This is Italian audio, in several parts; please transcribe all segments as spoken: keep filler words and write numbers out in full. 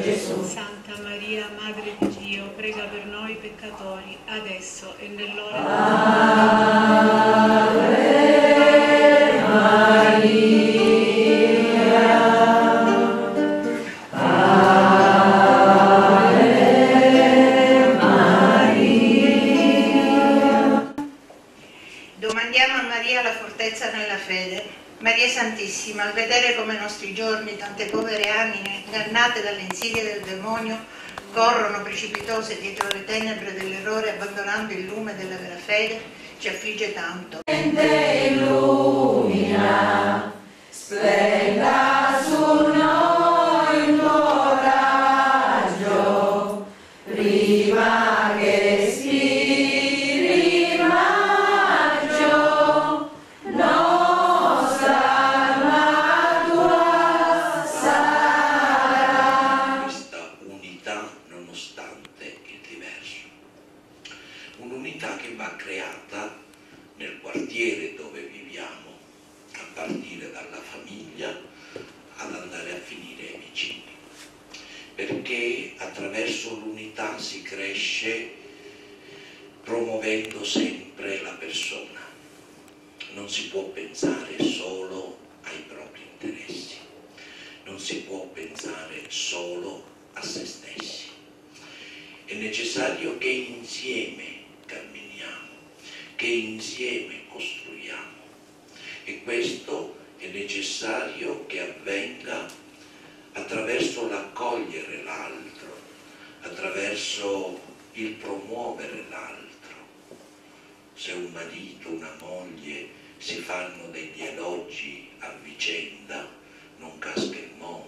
Gesù. Santa Maria, Madre di Dio, prega per noi peccatori, adesso e nell'ora Ave Maria. Domandiamo a Maria la fortezza nella fede. Maria Santissima, al vedere come i nostri giorni tante povere anime, ingannate dalle insidie del demonio, corrono precipitose dietro le tenebre dell'errore abbandonando il lume della vera fede, ci affligge tanto. Illumina, splenda su noi il tuo raggio, prima che spiri maggio, nostra armatura sarà. Questa unità nonostante il diverso, un'unità che va creata nel quartiere dove viviamo, a partire dalla famiglia ad andare a finire ai vicini, perché attraverso l'unità si cresce promuovendo sempre la persona. Non si può pensare solo ai propri interessi, non si può pensare solo a se stessi. È necessario che insieme camminiamo, che insieme costruiamo, e questo è necessario che avvenga attraverso l'accogliere l'altro, attraverso il promuovere l'altro. Se un marito, una moglie si fanno degli elogi a vicenda, non casca il mondo.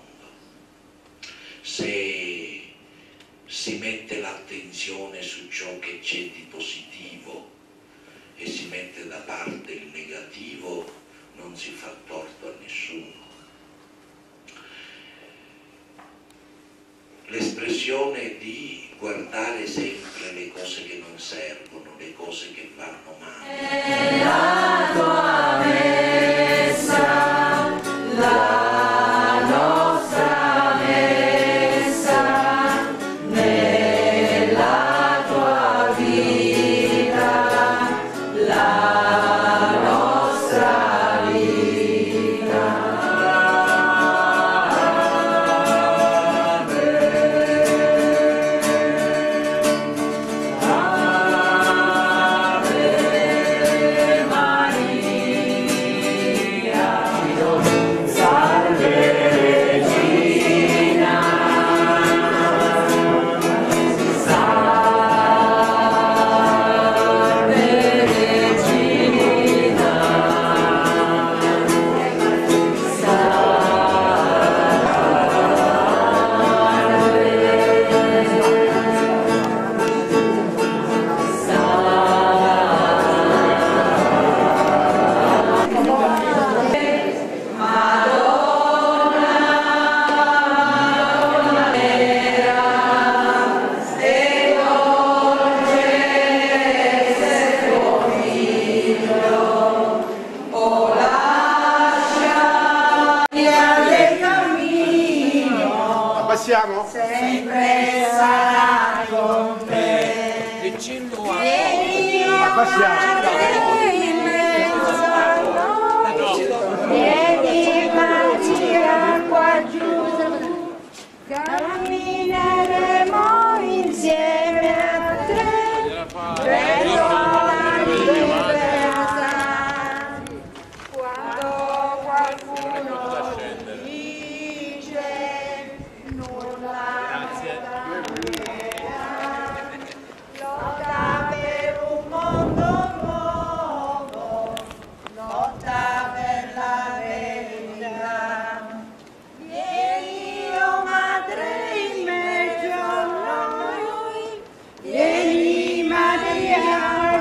Se si mette l'attenzione su ciò che c'è di positivo e si mette da parte il negativo, non si fa torto a nessuno. L'espressione di guardare sempre le cose che non servono, le cose che vanno male. È la tua messa, la nostra messa, nella tua vita, la nostra vita. Passiamo? Sempre sarà con te. Vieni, vieni Maria qua giù, cammineremo insieme a te, verso la libertà. Quando qualcuno dice nulla cambierà, lotta per un mondo nuovo, lotta per la verità. Vieni, oh Madre, in mezzo a noi, vieni Maria.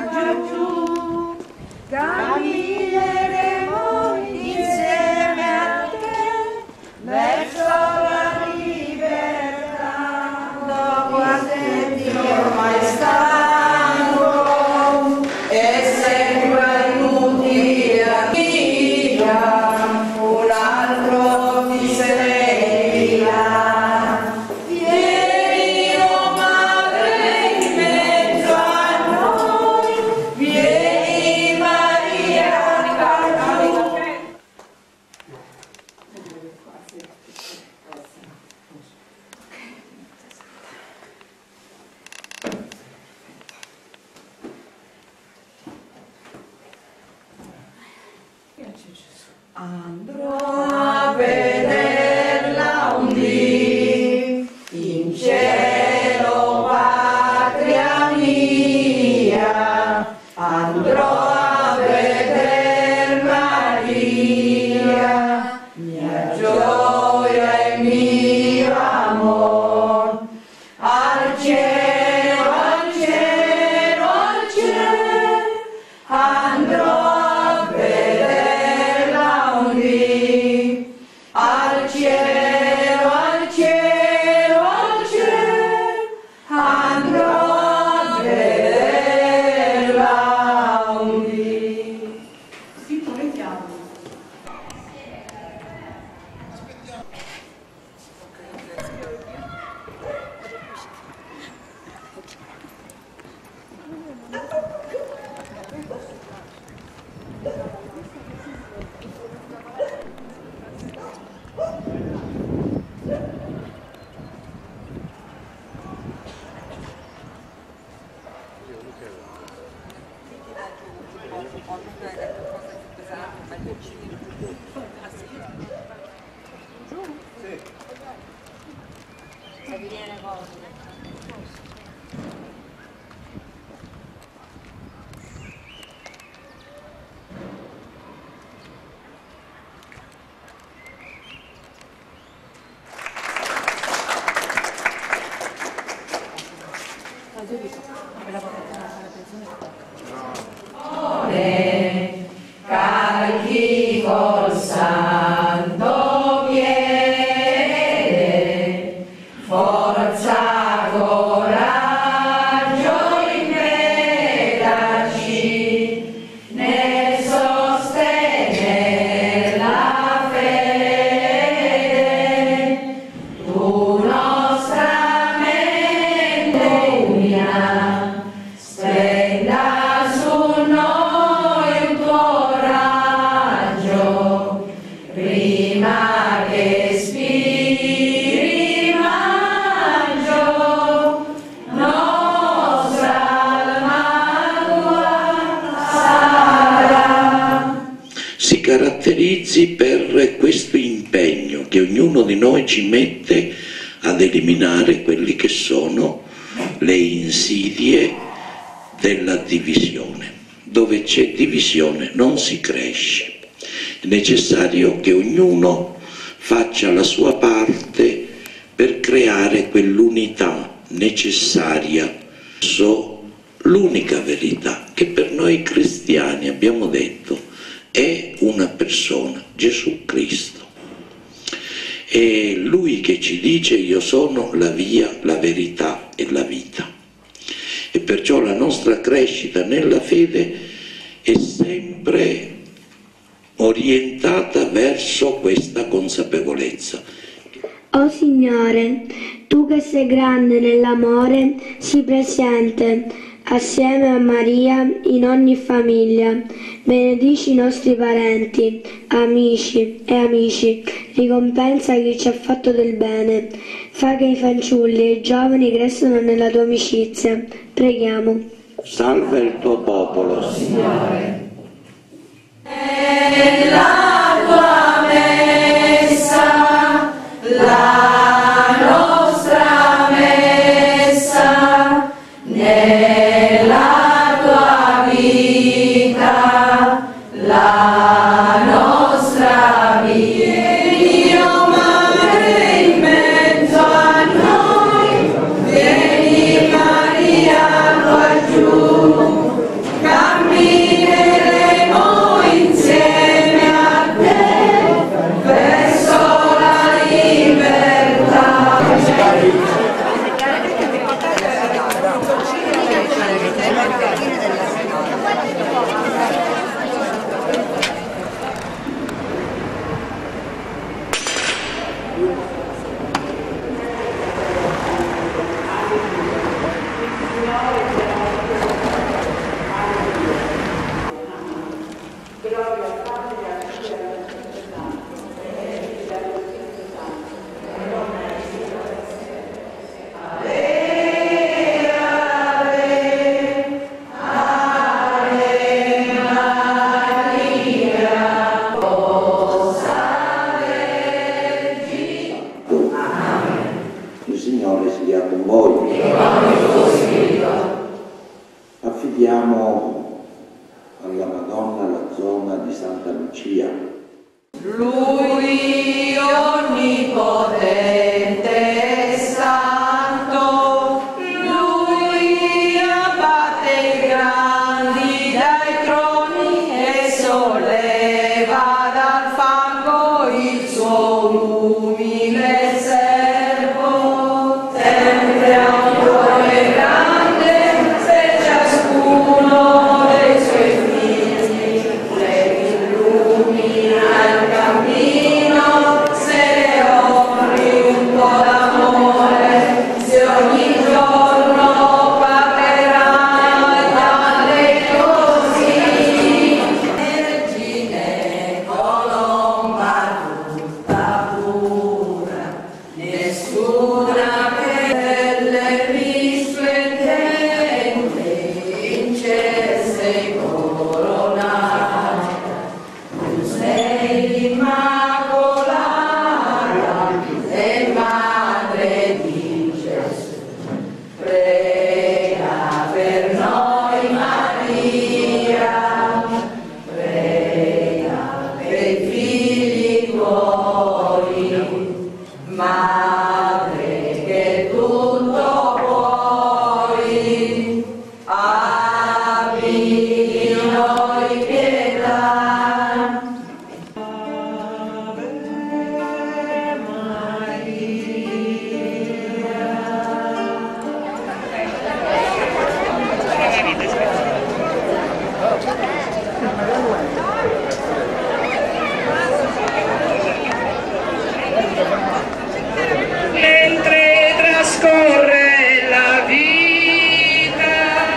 Andrò a vederla un dì in cielo, patria mia, andrò a veder Maria, mia gioia e mio amor, al cielo, al cielo, al cielo, andrò a vederla un dì, al cielo, al cielo, al cielo, andrò a vederla un dì. Sì, promettiamo. Carichi col santo piede, forza, coraggio, impegnaci nel sostenere la fede, tu nostra mente unia, spenda su noi un tuo raggio, prima che spiri maggio, nostra alma sarà. Si caratterizzi per questo impegno che ognuno di noi ci mette ad eliminare quelli che sono le insidie della divisione. Dove c'è divisione non si cresce. È necessario che ognuno faccia la sua parte per creare quell'unità necessaria verso l'unica verità che per noi cristiani, abbiamo detto, è una persona, Gesù Cristo. È Lui che ci dice: io sono la via, la verità e la vita. E perciò la nostra crescita nella fede è sempre orientata verso questa consapevolezza. O Signore, Tu che sei grande nell'amore, sii presente assieme a Maria in ogni famiglia. Benedici i nostri parenti, amici e amici, ricompensa chi ci ha fatto del bene. Fa che i fanciulli e i giovani crescano nella Tua amicizia. Preghiamo. Salva il Tuo popolo, Signore. Nella Tua messa, la nostra messa, nella Tua vita, la nostra vita. Dio Madre in mezzo a noi, vieni Maria qua giù, cammineremo insieme a con voi. E con il tuo spirito. Affidiamo alla Madonna la zona di Santa Lucia. Lui onnipotente e santo, lui abbatte i grandi dai troni e solleva dal fango il suo umile servo, sempre a un cuore grande per ciascuno dei suoi figli, le illumina il cammino, se le offri un po' d'amore, se ogni giorno parlerai dalle così. Vergine colomba tutta pura, nessuna pelle risplendente, in cielo sei coronata. Tu sei immacolata e madre di Gesù. Prega per noi Maria, prega per i figli tuoi, madre che tutto puoi, abbi in noi pietà. Mentre trascorre la vita,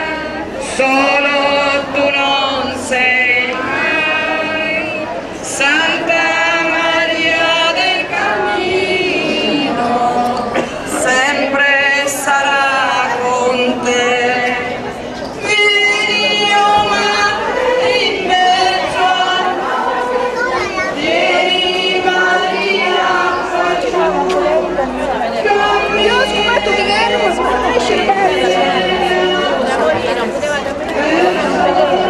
solo tu non sei mai, Santa Maria del Cammino, sempre sarà con te. Vieni, oh Madre, in mezzo a noi, vieni Maria, facciamo. Io ho scoperto che lei non può crescere bene. Non poteva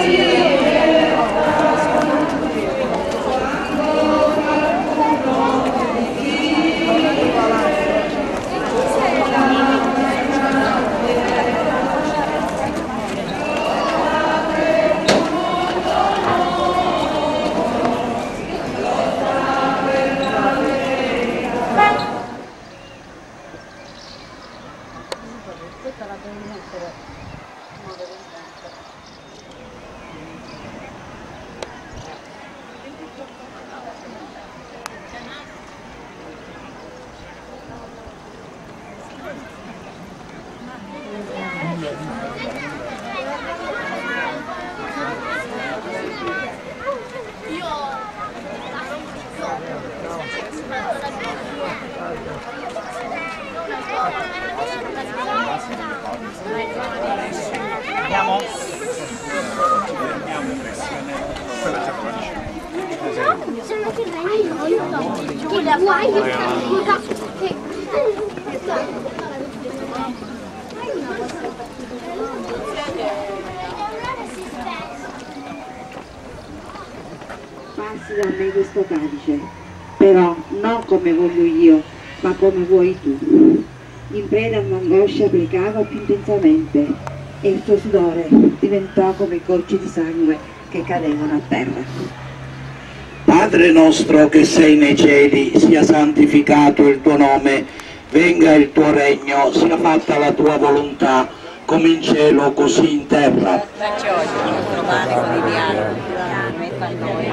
Andiamo? Passi da me questo calice, però non come voglio io, ma come vuoi tu. In preda all'angoscia pregava più intensamente e il suo sudore diventò come gocce di sangue che cadevano a terra. Padre nostro che sei nei cieli, sia santificato il tuo nome, venga il tuo regno, sia fatta la tua volontà, come in cielo così in terra. Dacci oggi il nostro pane quotidiano, metta in noi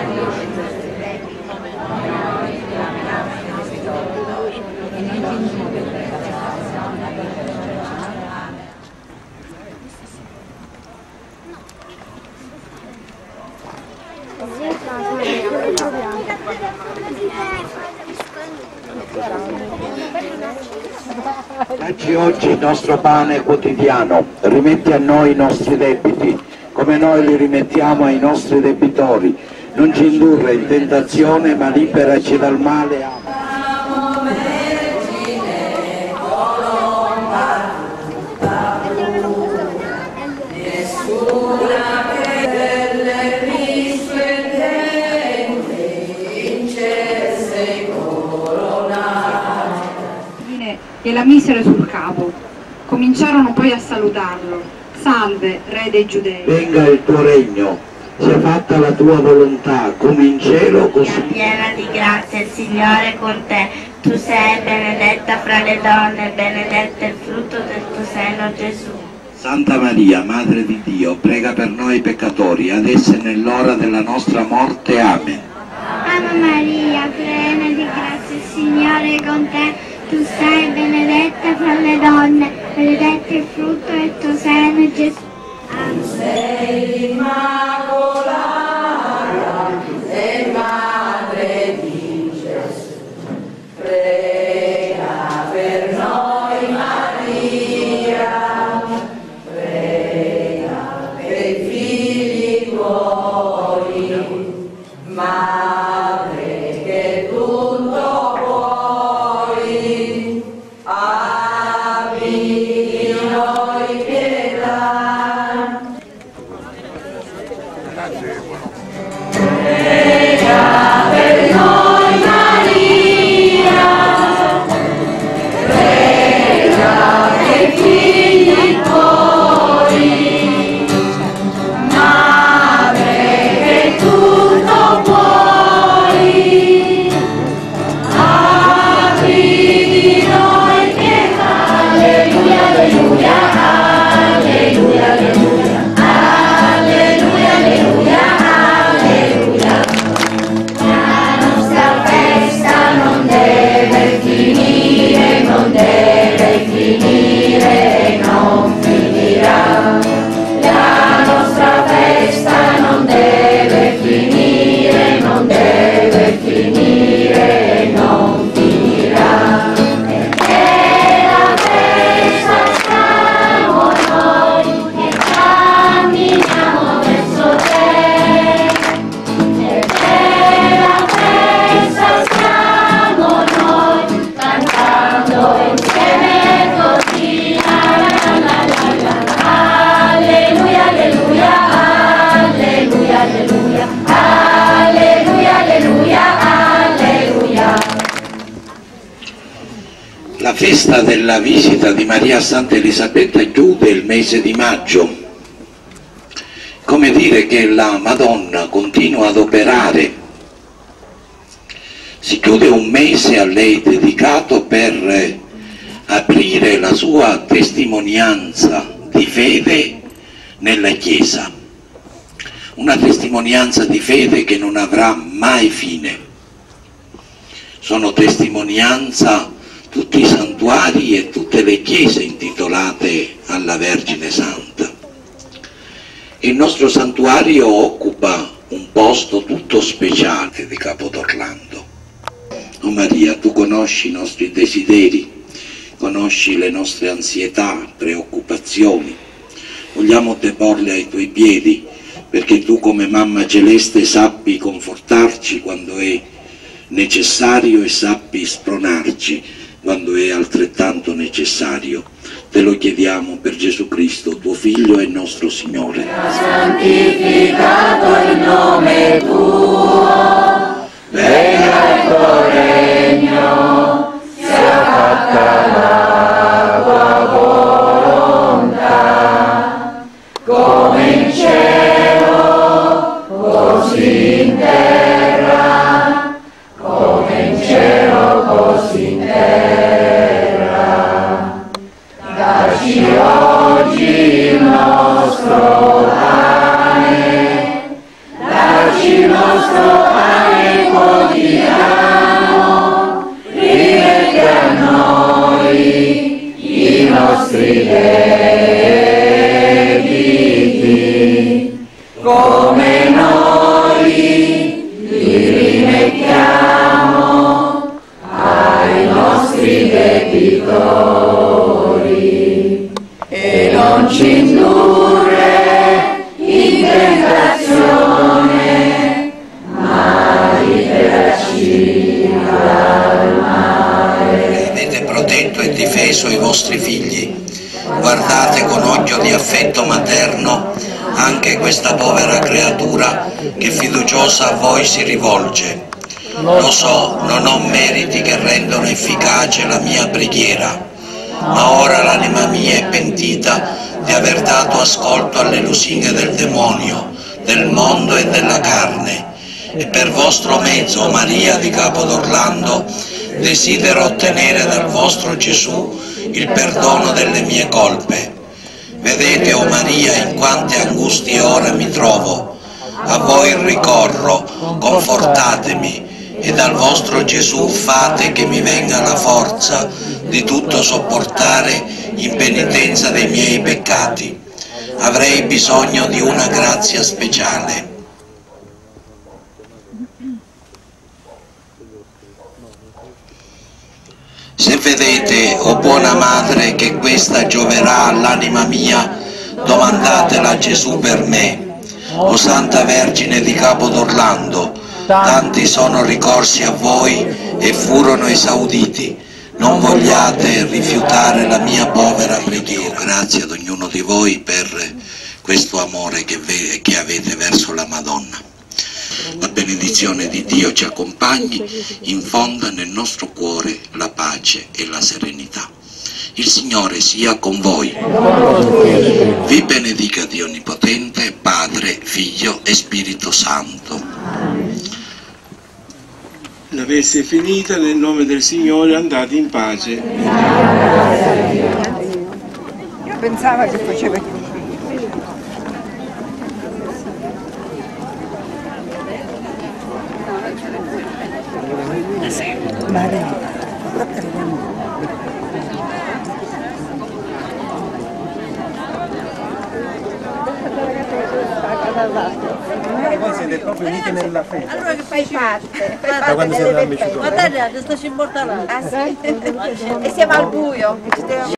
Dacci oggi il nostro pane quotidiano, rimetti a noi i nostri debiti, come noi li rimettiamo ai nostri debitori. Non ci indurre in tentazione, ma liberaci dal male. Amen. la misero sul capo. Cominciarono poi a salutarlo: salve, re dei Giudei. Venga il tuo regno, sia fatta la tua volontà, come in cielo così. Sia piena di grazia, il Signore è con te. Tu sei benedetta fra le donne, benedetto è il frutto del tuo seno, Gesù. Santa Maria, Madre di Dio, prega per noi peccatori, adesso e nell'ora della nostra morte. Amen. Ave Maria, piena di grazia, il Signore è con te. Tu sei benedetta fra le donne, benedetto è il frutto del tuo seno, Gesù. Sei immacolata, sei madre di Gesù. Prega per noi, Maria, prega per i figli tuoi, madre che tutto puoi, abbi di noi pietà. Prega per noi, Maria, prega per i figli tuoi, madre che tutto puoi, abbi di noi pietà. Alleluia, alleluia, alleluia, alleluia, alleluia, alleluia, alleluia. La nostra festa non deve finire, non deve finire e non finirà. La nostra festa non deve finire, non deve finire e non finirà. Perché la festa siamo noi che camminiamo verso te. Perché la festa siamo noi cantando insieme così. La la la la la. Alleluia, alleluia, alleluia, alleluia, alleluia, alleluia, alleluia. La festa della visita di Maria a Santa Elisabetta chiude il mese di maggio. Come dire che la Madonna continua ad operare. Si chiude un mese a lei dedicato per eh, aprire la sua testimonianza di fede nella Chiesa. Una testimonianza di fede che non avrà mai fine. Sono testimonianza tutti i santuari e tutte le chiese intitolate alla Vergine Santa. Il nostro santuario occupa un posto tutto speciale di Capodorlando. Oh Maria, tu conosci i nostri desideri, conosci le nostre ansietà, preoccupazioni. Vogliamo deporle ai tuoi piedi, perché tu come Mamma Celeste sappi confortarci quando è necessario e sappi spronarci quando è altrettanto necessario. Te lo chiediamo per Gesù Cristo, tuo Figlio e nostro Signore. Santificato il nome tuo, venga il tuo regno, sia fatta la tua volontà, come in cielo, così in terra, come in cielo, così in terra. Dacci oggi il nostro pane, dacci il nostro pane quotidiano, rimetti a noi i nostri debiti, come noi li rimettiamo ai nostri debitori, e non ci indurre in tentazione, ma liberaci dal male. Avete protetto e difeso i vostri figli. Guardate con occhio di affetto materno anche questa povera creatura che fiduciosa a voi si rivolge. Lo so, non ho meriti che rendono efficace la mia preghiera, ma ora l'anima mia è pentita di aver dato ascolto alle lusinghe del demonio, del mondo e della carne. E per vostro mezzo, o Maria di Capo d'Orlando, desidero ottenere dal vostro Gesù il perdono delle mie colpe. Vedete, o Maria, in quante angustie ora mi trovo. A voi ricorro, confortatemi, e dal vostro Gesù fate che mi venga la forza di tutto sopportare in penitenza dei miei peccati. Avrei bisogno di una grazia speciale. Se vedete, o buona madre, che questa gioverà all'anima mia, domandatela a Gesù per me. O Santa Vergine di Capo d'Orlando, tanti sono ricorsi a voi e furono esauditi. Non vogliate rifiutare la mia povera preghiera. Grazie ad ognuno di voi per questo amore che, che avete verso la Madonna. La benedizione di Dio ci accompagni, infonda nel nostro cuore la pace e la serenità. Il Signore sia con voi. Vi benedica Dio Onnipotente, Padre, Figlio e Spirito Santo. La messa è finita, nel nome del Signore andate in pace. Io pensavo che faceva Voi siete proprio uniti nella fede. Allora che fai parte? Fai Da parte quando siete delle amici tuoi? Guardate, sto immortalato. Ah sì? E siamo al buio.